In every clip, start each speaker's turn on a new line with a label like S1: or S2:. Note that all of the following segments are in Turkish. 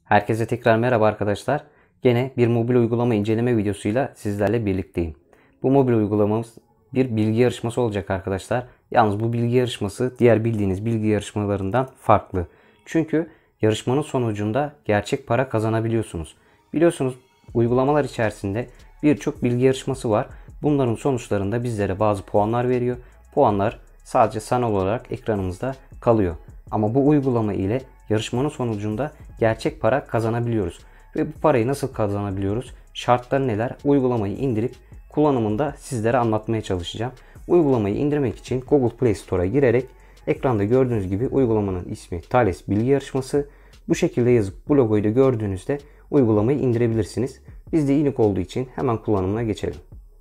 S1: Herkese tekrar merhaba arkadaşlar. Gene bir mobil uygulama inceleme videosuyla sizlerle birlikteyim. Bu mobil uygulamamız bir bilgi yarışması olacak arkadaşlar. Yalnız bu bilgi yarışması diğer bildiğiniz bilgi yarışmalarından farklı. Çünkü yarışmanın sonucunda gerçek para kazanabiliyorsunuz. Biliyorsunuz uygulamalar içerisinde birçok bilgi yarışması var. Bunların sonuçlarında bizlere bazı puanlar veriyor. Puanlar sadece sanal olarak ekranımızda kalıyor. Ama bu uygulama ile yarışmanın sonucunda gerçek para kazanabiliyoruz. Ve bu parayı nasıl kazanabiliyoruz? Şartları neler? Uygulamayı indirip kullanımında sizlere anlatmaya çalışacağım. Uygulamayı indirmek için Google Play Store'a girerek ekranda gördüğünüz gibi uygulamanın ismi Thales Bilgi Yarışması. Bu şekilde yazıp bu logoyu da gördüğünüzde uygulamayı indirebilirsiniz. Bizde iyilik olduğu için hemen kullanımına geçelim.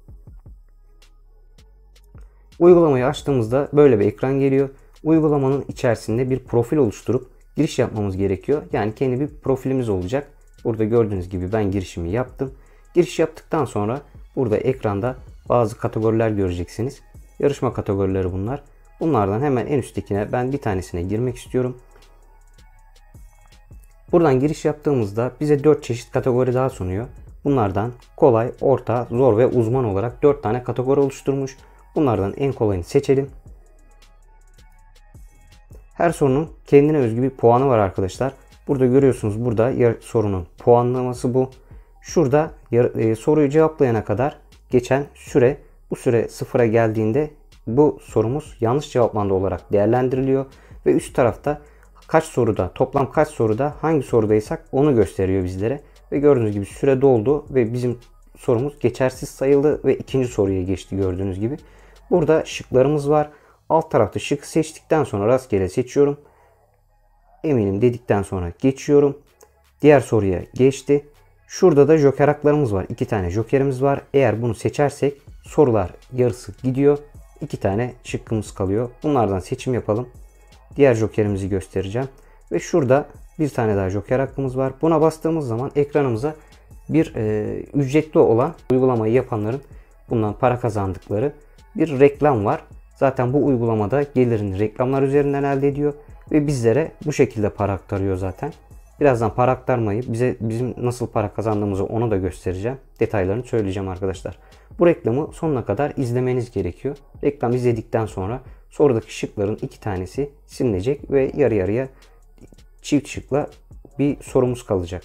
S1: Uygulamayı açtığımızda böyle bir ekran geliyor. Uygulamanın içerisinde bir profil oluşturup giriş yapmamız gerekiyor. Yani kendi bir profilimiz olacak. Burada gördüğünüz gibi ben girişimi yaptım. Giriş yaptıktan sonra burada ekranda bazı kategoriler göreceksiniz. Yarışma kategorileri bunlar. Bunlardan hemen en üsttekine ben bir tanesine girmek istiyorum. Buradan giriş yaptığımızda bize 4 çeşit kategori daha sunuyor. Bunlardan kolay, orta, zor ve uzman olarak 4 tane kategori oluşturmuş. Bunlardan en kolayını seçelim. Her sorunun kendine özgü bir puanı var arkadaşlar. Burada görüyorsunuz, burada sorunun puanlaması bu. Şurada soruyu cevaplayana kadar geçen süre, bu süre sıfıra geldiğinde bu sorumuz yanlış cevaplandı olarak değerlendiriliyor. Ve üst tarafta kaç soruda, toplam kaç soruda hangi sorudaysak onu gösteriyor bizlere. Ve gördüğünüz gibi süre doldu ve bizim sorumuz geçersiz sayıldı ve ikinci soruya geçti gördüğünüz gibi. Burada şıklarımız var. Alt tarafta şık seçtikten sonra rastgele seçiyorum. Eminim dedikten sonra geçiyorum. Diğer soruya geçti. Şurada da joker haklarımız var. 2 tane jokerimiz var. Eğer bunu seçersek sorular yarısı gidiyor. 2 tane şıkkımız kalıyor. Bunlardan seçim yapalım. Diğer jokerimizi göstereceğim. Ve şurada bir tane daha joker hakkımız var. Buna bastığımız zaman ekranımıza bir ücretli olan uygulamayı yapanların bundan para kazandıkları bir reklam var. Zaten bu uygulamada gelirini reklamlar üzerinden elde ediyor ve bizlere bu şekilde para aktarıyor zaten. Birazdan para aktarmayı, bizim nasıl para kazandığımızı onu da göstereceğim. Detaylarını söyleyeceğim arkadaşlar. Bu reklamı sonuna kadar izlemeniz gerekiyor. Reklam izledikten sonra sorudaki şıkların 2 tanesi silinecek ve yarı yarıya çift şıkla bir sorumuz kalacak.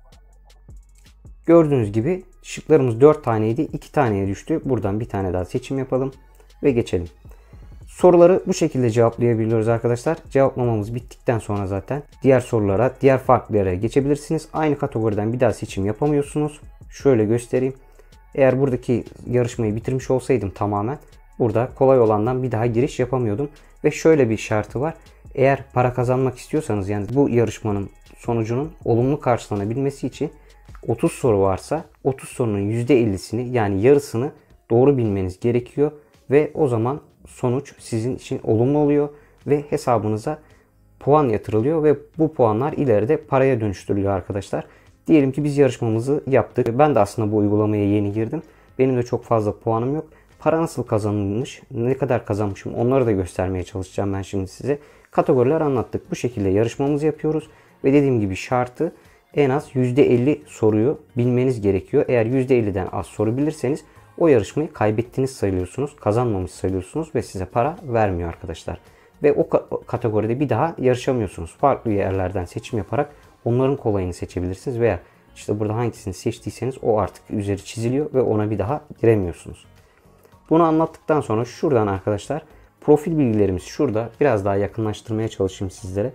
S1: Gördüğünüz gibi şıklarımız 4 taneydi. 2 taneye düştü. Buradan bir tane daha seçim yapalım ve geçelim. Soruları bu şekilde cevaplayabiliyoruz arkadaşlar. Cevaplamamız bittikten sonra zaten diğer sorulara, diğer farklı yerlere geçebilirsiniz. Aynı kategoriden bir daha seçim yapamıyorsunuz. Şöyle göstereyim. Eğer buradaki yarışmayı bitirmiş olsaydım tamamen burada kolay olandan bir daha giriş yapamıyordum. Ve şöyle bir şartı var. Eğer para kazanmak istiyorsanız, yani bu yarışmanın sonucunun olumlu karşılanabilmesi için 30 soru varsa 30 sorunun %50'sini, yani yarısını doğru bilmeniz gerekiyor. Ve o zaman sonuç sizin için olumlu oluyor ve hesabınıza puan yatırılıyor ve bu puanlar ileride paraya dönüştürülüyor arkadaşlar. Diyelim ki biz yarışmamızı yaptık. Ben de aslında bu uygulamaya yeni girdim. Benim de çok fazla puanım yok. Para nasıl kazanılmış, ne kadar kazanmışım onları da göstermeye çalışacağım ben şimdi size. Kategoriler anlattık. Bu şekilde yarışmamızı yapıyoruz ve dediğim gibi şartı en az %50 soruyu bilmeniz gerekiyor. Eğer %50'den az soru bilirseniz o yarışmayı kaybettiniz sayılıyorsunuz, kazanmamış sayılıyorsunuz ve size para vermiyor arkadaşlar. Ve o kategoride bir daha yarışamıyorsunuz. Farklı yerlerden seçim yaparak onların kolayını seçebilirsiniz veya işte burada hangisini seçtiyseniz o artık üzeri çiziliyor ve ona bir daha giremiyorsunuz. Bunu anlattıktan sonra şuradan arkadaşlar profil bilgilerimiz şurada. Biraz daha yakınlaştırmaya çalışayım sizlere.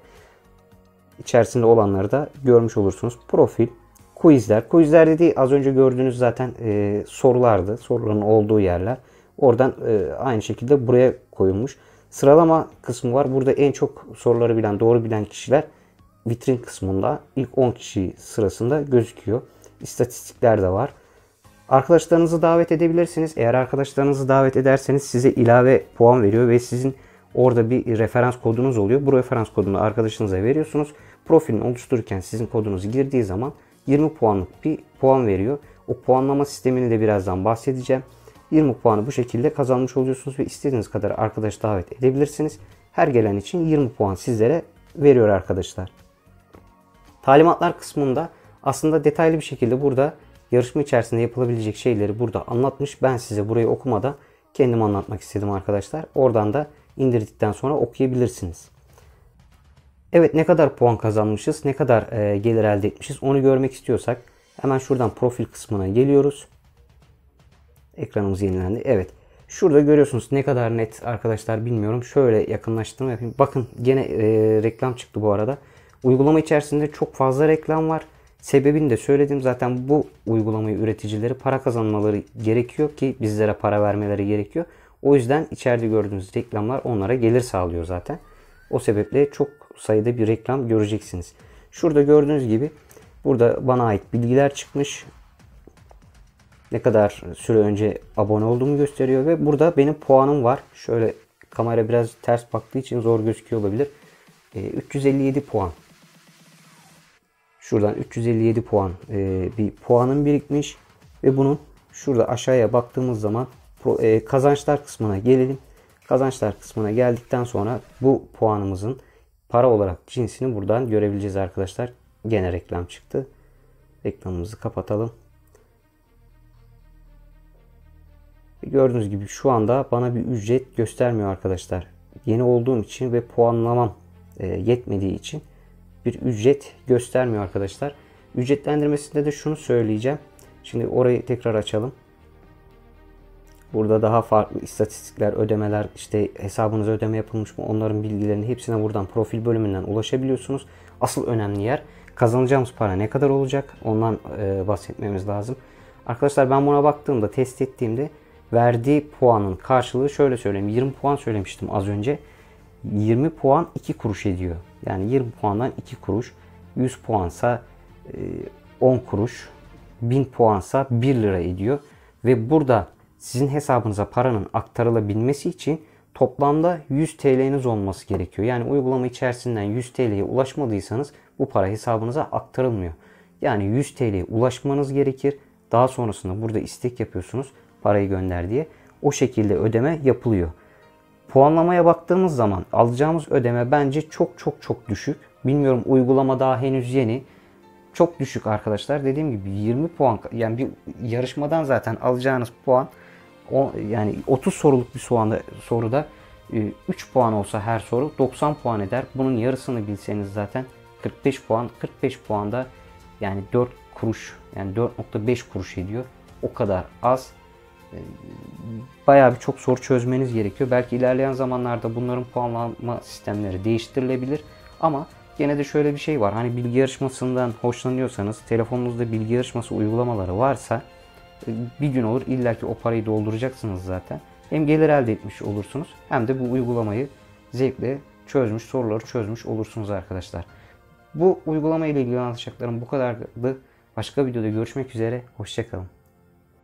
S1: İçerisinde olanları da görmüş olursunuz. Profil, quizler. Quizler dediği az önce gördüğünüz zaten sorulardı. Soruların olduğu yerler. Oradan aynı şekilde buraya koyulmuş. Sıralama kısmı var. Burada en çok soruları bilen, doğru bilen kişiler vitrin kısmında ilk 10 kişi sırasında gözüküyor. İstatistikler de var. Arkadaşlarınızı davet edebilirsiniz. Eğer arkadaşlarınızı davet ederseniz size ilave puan veriyor ve sizin orada bir referans kodunuz oluyor. Bu referans kodunu arkadaşınıza veriyorsunuz. Profilini oluştururken sizin kodunuzu girdiği zaman 20 puanlık bir puan veriyor. O puanlama sistemini de birazdan bahsedeceğim. 20 puanı bu şekilde kazanmış oluyorsunuz ve istediğiniz kadar arkadaş davet edebilirsiniz. Her gelen için 20 puan sizlere veriyor arkadaşlar. Talimatlar kısmında aslında detaylı bir şekilde burada yarışma içerisinde yapılabilecek şeyleri burada anlatmış. Ben size burayı okumada kendim anlatmak istedim arkadaşlar. Oradan da indirdikten sonra okuyabilirsiniz. Evet, ne kadar puan kazanmışız, ne kadar gelir elde etmişiz onu görmek istiyorsak hemen şuradan profil kısmına geliyoruz. Ekranımız yenilendi. Evet. Şurada görüyorsunuz ne kadar net arkadaşlar bilmiyorum. Şöyle yakınlaştırma yapayım. Bakın gene reklam çıktı bu arada. Uygulama içerisinde çok fazla reklam var. Sebebini de söyledim. Zaten bu uygulamayı üreticileri para kazanmaları gerekiyor ki bizlere para vermeleri gerekiyor. O yüzden içeride gördüğünüz reklamlar onlara gelir sağlıyor zaten. O sebeple çok sayıda bir reklam göreceksiniz. Şurada gördüğünüz gibi burada bana ait bilgiler çıkmış. Ne kadar süre önce abone olduğumu gösteriyor ve burada benim puanım var. Şöyle kamera biraz ters baktığı için zor gözüküyor olabilir. 357 puan. Şuradan 357 puan bir puanım birikmiş ve bunun şurada aşağıya baktığımız zaman kazançlar kısmına gelelim. Kazançlar kısmına geldikten sonra bu puanımızın para olarak cinsini buradan görebileceğiz arkadaşlar. Gene reklam çıktı. Reklamımızı kapatalım. Gördüğünüz gibi şu anda bana bir ücret göstermiyor arkadaşlar. Yeni olduğum için ve puanlamam yetmediği için bir ücret göstermiyor arkadaşlar. Ücretlendirmesinde de şunu söyleyeceğim. Şimdi orayı tekrar açalım. Burada daha farklı istatistikler, ödemeler, işte hesabınıza ödeme yapılmış mı onların bilgilerini hepsine buradan profil bölümünden ulaşabiliyorsunuz. Asıl önemli yer kazanacağımız para ne kadar olacak ondan bahsetmemiz lazım. Arkadaşlar ben buna baktığımda, test ettiğimde verdiği puanın karşılığı şöyle söyleyeyim. 20 puan söylemiştim az önce. 20 puan 2 kuruş ediyor. Yani 20 puandan 2 kuruş. 100 puansa 10 kuruş. 1000 puansa 1 lira ediyor. Ve burada sizin hesabınıza paranın aktarılabilmesi için toplamda 100 TL'niz olması gerekiyor. Yani uygulama içerisinden 100 TL'ye ulaşmadıysanız bu para hesabınıza aktarılmıyor. Yani 100 TL'ye ulaşmanız gerekir. Daha sonrasında burada istek yapıyorsunuz parayı gönder diye. O şekilde ödeme yapılıyor. Puanlamaya baktığımız zaman alacağımız ödeme bence çok düşük. Bilmiyorum, uygulama daha henüz yeni. Çok düşük arkadaşlar. Dediğim gibi 20 puan, yani bir yarışmadan zaten alacağınız puan yani 30 soruluk bir soruda 3 puan olsa her soru 90 puan eder. Bunun yarısını bilseniz zaten 45 puan. 45 puanda yani 4 kuruş, yani 4,5 kuruş ediyor. O kadar az. Bayağı bir çok soru çözmeniz gerekiyor. Belki ilerleyen zamanlarda bunların puanlama sistemleri değiştirilebilir. Ama gene de şöyle bir şey var. Hani bilgi yarışmasından hoşlanıyorsanız, telefonunuzda bilgi yarışması uygulamaları varsa bir gün olur illaki o parayı dolduracaksınız zaten. Hem gelir elde etmiş olursunuz hem de bu uygulamayı zevkle çözmüş, soruları çözmüş olursunuz arkadaşlar. Bu uygulama ile ilgili anlatacaklarım bu kadardı. Başka videoda görüşmek üzere. Hoşça kalın.